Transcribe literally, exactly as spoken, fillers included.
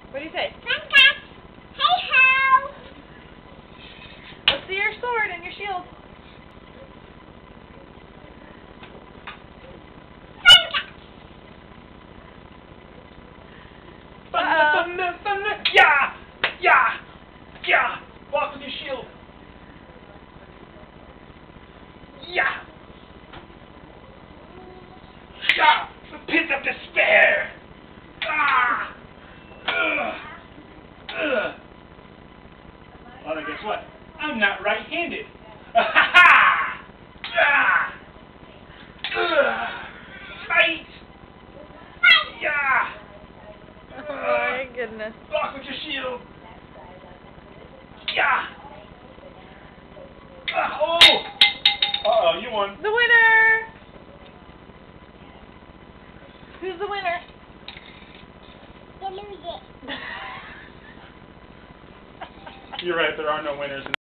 What do you say? Thundercats! Hey-ho! Let's see your sword and your shield. Thunder, thunder, thunder! Yeah! Yeah! Yeah! Walk with your shield! Yeah! Yeah! The pit of despair! Ah! Ugh! Ugh! Well, then guess what? I'm not right-handed. Ah-ha-ha! Yeah! Ugh! Fight! Yeah! Oh my goodness. Block with your shield! Yeah! Ah, oh! Uh-oh, you won. The winner! Who's the winner? You lose it. You're right, there are no winners in